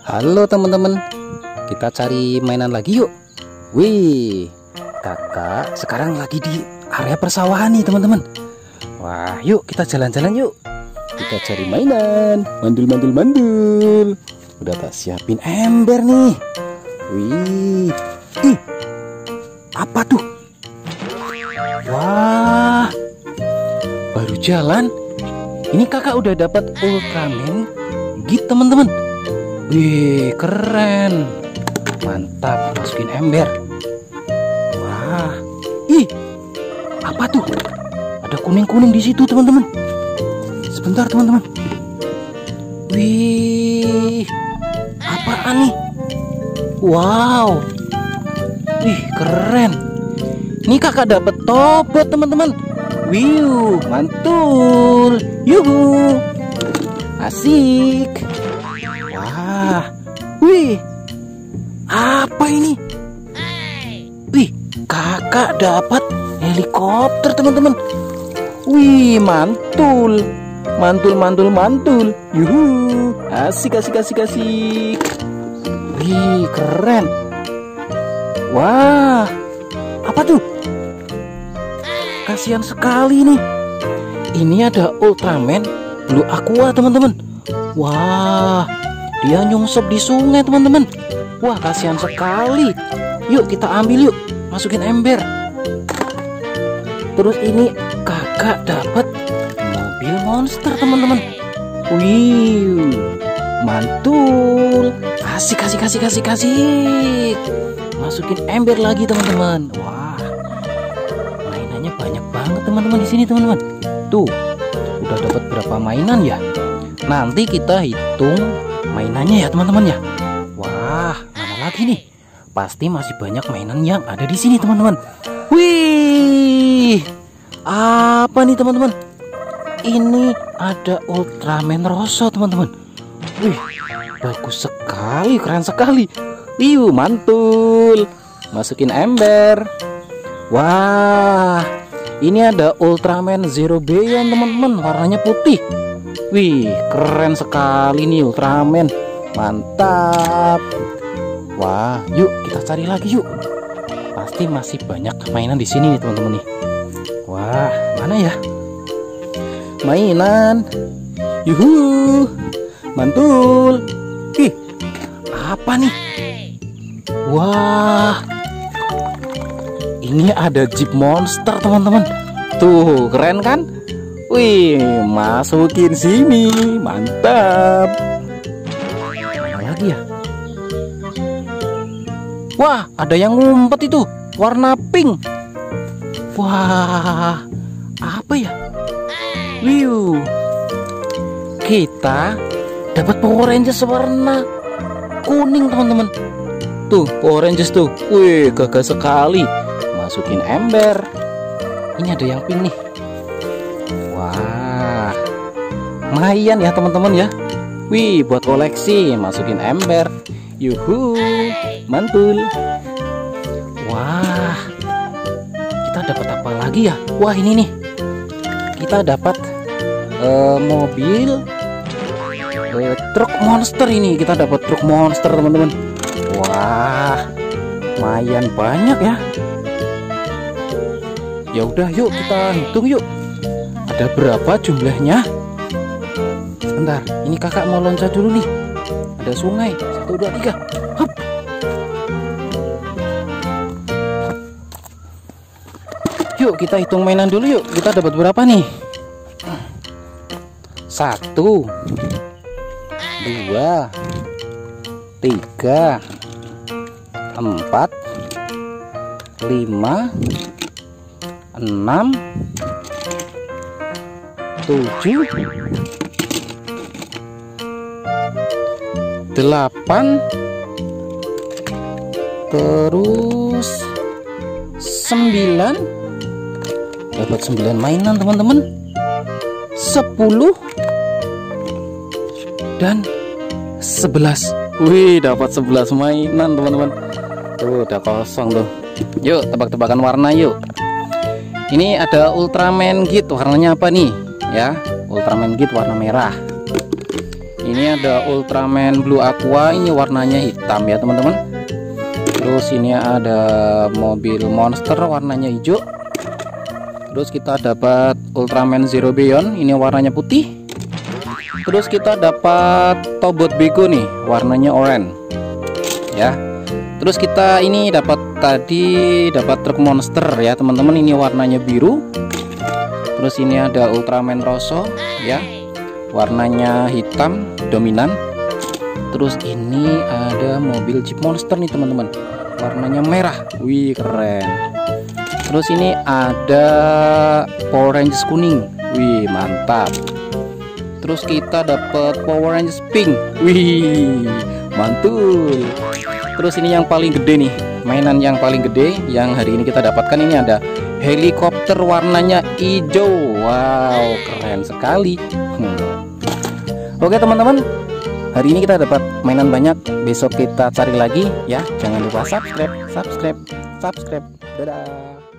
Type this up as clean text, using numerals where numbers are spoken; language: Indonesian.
Halo teman-teman, kita cari mainan lagi yuk. Wih, kakak sekarang lagi di area persawahan nih teman-teman. Wah, yuk kita jalan-jalan yuk. Kita cari mainan. Mandul. Udah tak siapin ember nih. Wih, apa tuh? Wah, baru jalan. Ini kakak udah dapat Ultraman gitu teman-teman. Wih, keren. Mantap, masukin ember. Wah. Apa tuh? Ada kuning-kuning di situ, teman-teman. Sebentar, teman-teman. Wih. Apaan nih? Wow. Wih, keren. Ini kakak dapat topet, teman-teman. Wih, mantul. Yuhu. Asik. Wah, wih, apa ini? Wih, kakak dapat helikopter teman-teman. Wih, mantul. Yuhu, asik. Wih, keren. Wah, apa tuh? Kasihan sekali nih. Ini ada Ultraman Blue Aqua teman-teman. Wah, dia nyungsep di sungai teman-teman. Wah, kasihan sekali. Yuk kita ambil yuk, masukin ember. Terus ini kakak dapat mobil monster teman-teman. Wih, mantul. Asik. Masukin ember lagi teman-teman. Wah, mainannya banyak banget teman-teman di sini teman-teman. Tuh, udah dapat berapa mainan ya? Nanti kita hitung mainannya ya teman-teman ya. Wah, mana lagi nih? Pasti masih banyak mainan yang ada di sini teman-teman. Wih, apa nih teman-teman? Ini ada Ultraman Rosso teman-teman. Wih, bagus sekali, keren sekali. Wih, mantul. Masukin ember. Wah, ini ada Ultraman Zero Beyond teman-teman, warnanya putih. Wih, keren sekali nih Ultraman. Mantap. Wah, yuk kita cari lagi yuk. Pasti masih banyak mainan di sini nih teman-teman nih. Wah, mana ya? Mainan. Yuhu. Mantul. Apa nih? Wah. Ini ada Jeep Monster teman-teman. Tuh, keren kan? Wih, masukin sini. Mantap. Mana lagi ya? Wah, ada yang ngumpet itu, warna pink. Wah, apa ya? Wih, kita dapat Power Rangers warna kuning teman-teman. Tuh, Power Rangers tuh. Wih, gagah sekali. Masukin ember. Ini ada yang pink nih. Wah, lumayan ya teman-teman ya. Wih, buat koleksi. Masukin ember. Yuhu, mantul. Wah, kita dapat apa lagi ya? Wah, ini nih. Kita dapat mobil truk monster ini. Kita dapat truk monster teman-teman. Wah, lumayan banyak ya. Ya udah, yuk kita hitung yuk. Ada berapa jumlahnya? Sebentar, ini kakak mau loncat dulu nih. Ada sungai. 1, 2, 3. Hup. Yuk kita hitung mainan dulu yuk. Kita dapat berapa nih? 1, 2, 3, 4, 5, 6, 7, 8, terus 9. Dapat 9 mainan teman-teman. 10 dan 11. Wih, dapat 11 mainan teman-teman. Tuh, udah kosong tuh. Yuk tebak-tebakan warna yuk. Ini ada Ultraman Git, warnanya apa nih? Ya, Ultraman Git warna merah. Ini ada Ultraman Blue Aqua, ini warnanya hitam ya teman-teman. Terus ini ada mobil monster warnanya hijau. Terus kita dapat Ultraman Zero Beyond, ini warnanya putih. Terus kita dapat Tobot Bego nih, warnanya oranye ya. Terus kita ini dapat truk monster ya teman-teman, ini warnanya biru. Terus ini ada Ultraman Rosso ya, warnanya hitam dominan. Terus ini ada mobil Jeep Monster nih teman-teman, warnanya merah. Wih, keren. Terus ini ada Power Rangers kuning. Wih, mantap. Terus kita dapat Power Rangers pink. Wih, mantul. Terus ini yang paling gede nih, mainan yang paling gede yang hari ini kita dapatkan, ini ada helikopter warnanya hijau. Wow, keren sekali. Oke teman-teman, hari ini kita dapat mainan banyak. Besok kita cari lagi ya. Jangan lupa subscribe. Dadah.